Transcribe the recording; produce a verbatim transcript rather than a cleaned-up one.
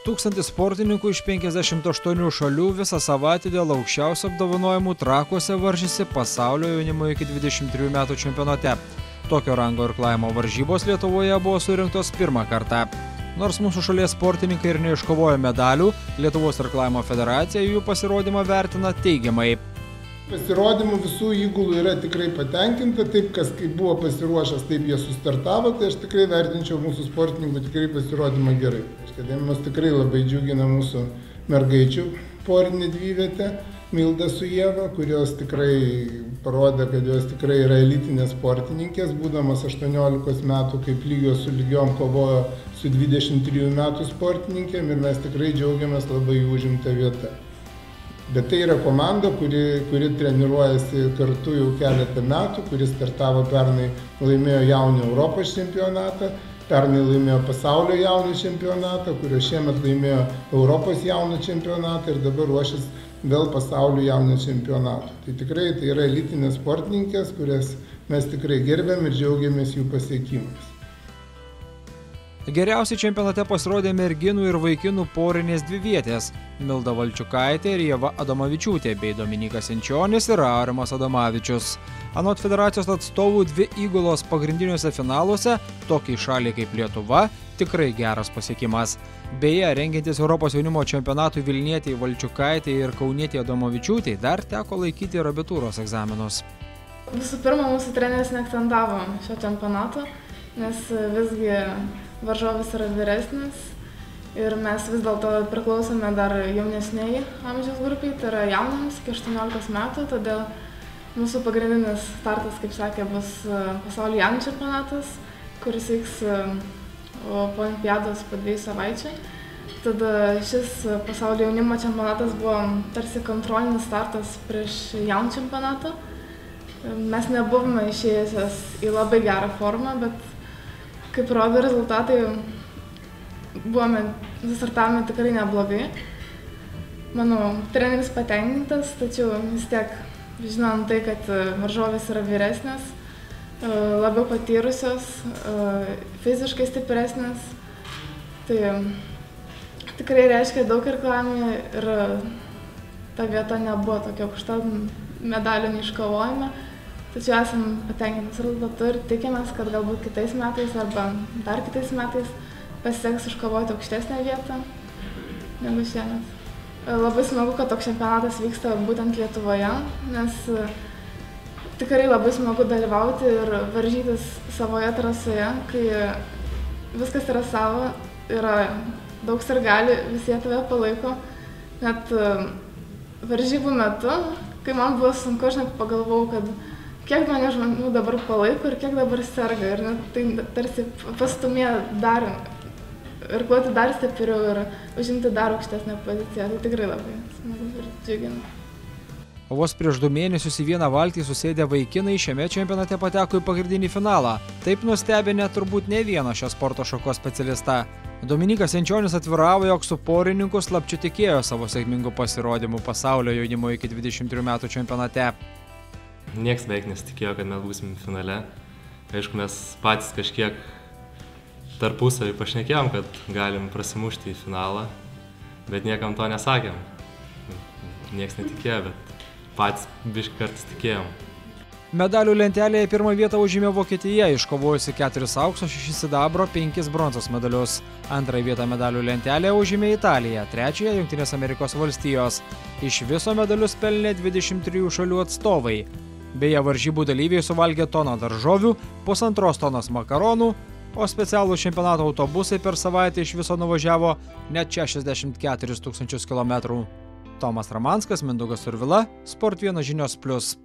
Tūkstantis sportininkų iš penkiasdešimt aštuonių šalių visą savaitę dėl aukščiausių apdovanojimų Trakuose varžėsi pasaulio jaunimo iki dvidešimt trijų metų čempionate. Tokio rango irklavimo varžybos Lietuvoje buvo surinktos pirmą kartą. Nors mūsų šalies sportininkai ir neiškovojo medalių, Lietuvos irklavimo federacija jų pasirodymą vertina teigiamai. Pasirodymų visų įgulų yra tikrai patenkinta, taip kas kaip buvo pasiruošęs, taip jie sustartavo, tai aš tikrai vertinčiau mūsų sportininkų tikrai pasirodymą gerai. Mus tikrai labai džiugina mūsų mergaičių porinė dvivietė, Milda su Ieva, kurios tikrai parodė, kad jos tikrai yra elitinės sportininkės, būdamas aštuoniolikos metų kaip lygios su lygiom kovojo su dvidešimt trijų metų sportininkėm ir mes tikrai džiaugiamės labai užimtą vietą. Bet tai yra komanda, kuri, kuri treniruojasi kartu jau keletą metų, kuri startavo pernai, laimėjo jaunių Europos čempionatą, pernai laimėjo pasaulio jaunių čempionatą, kurio šiemet laimėjo Europos jaunių čempionatą ir dabar ruošis vėl pasaulio jaunių čempionatų. Tai tikrai tai yra elitinės sportininkės, kurias mes tikrai gerbėm ir džiaugiamės jų pasiekimais. Geriausiai čempionate pasirodė merginų ir vaikinų porinės dvivietės – Milda Valčiukaitė ir Ieva Adomavičiūtė bei Dominykas Jančionis ir Aurimas Adomavičius. Anot federacijos atstovų dvi įgulos pagrindiniuose finaluose, tokiai šaliai kaip Lietuva, tikrai geras pasiekimas. Beje, rengiantis Europos jaunimo čempionatui Vilnietei Valčiukaitė ir Kaunietei Adomavičiūtei dar teko laikyti ir abitūros egzaminus. Visų pirma, mūsų treneris neakcentavo šio čempionato, nes visgi varžovas yra vyresnis ir mes vis dėlto priklausome dar jaunesniai amžiaus grupiai, tai yra jaunams iki aštuoniolikos metų, todėl mūsų pagrindinis startas, kaip sakė, bus pasaulio jaunių čempionatas, kuris vyks po olimpiados po dviejų savaičių. Tada šis pasaulio jaunimo čempionatas buvo tarsi kontrolinis startas prieš jaunų čempionatą. Mes nebuvome išėjusios į labai gerą formą, bet kaip rodo rezultatai, buvome, startavome tikrai neblogai. Manau, treneris patenkintas, tačiau vis tiek žinom tai, kad varžovės yra vyresnės, labiau patyrusios, fiziškai stipresnės. Tai tikrai reiškia daug irklavimo ir ta vieta nebuvo tokia aukšta, medalių neiškovojame. Tačiau esame patenkinti rezultatu ir tikimės, kad galbūt kitais metais arba dar kitais metais pasiseks iškovoti aukštesnę vietą negu šiemet. Labai smagu, kad toks čempionatas vyksta būtent Lietuvoje, nes tikrai labai smagu dalyvauti ir varžytis savoje trasoje, kai viskas yra savo, yra daug sirgalių, visi tave palaiko. Net varžybų metu, kai man buvo sunku, aš net pagalvojau, kad kiek mane žmonių dabar palaiko ir kiek dabar serga. Ir tai tarsi pastumė dar, irkluoti dar stipriau ir užimti dar aukštesnę poziciją. Tai tikrai labai smagu ir džiugina. Vos prieš du mėnesius į vieną valtį susėdę vaikinai šiame čempionate pateko į pagrindinį finalą. Taip nustebinę turbūt ne vieną šią sporto šakos specialistą. Dominykas Jančionis atviravo, jog su porininku slapčiu tikėjo savo sėkmingų pasirodymų pasaulio jaunimo iki dvidešimt trijų metų čempionate. Niekas beveik nesitikėjo, kad mes būsim finale. Aišku, mes patys kažkiek tarpusavį pašnekėjom, kad galim prasimušti į finalą, bet niekam to nesakėm. Niekas netikėjo, bet patys biškį kartais tikėjom. Medalių lentelėje pirmą vietą užėmė Vokietija, iškovojusi keturis aukso, šešis sidabro, penkis bronzos medalius. Antrąją vietą medalių lentelėje užėmė Italija, trečiąją Jungtinės Amerikos valstijos. Iš viso medalius pelnė dvidešimt trijų šalių atstovai. Beje, varžybų dalyviai suvalgė toną daržovių, pusantros tonos makaronų, o specialų čempionato autobusai per savaitę iš viso nuvažiavo net šešiasdešimt keturis tūkstančius kilometrų. Tomas Ramanskas, Mindaugas Survila, Sport vienas žinios plius.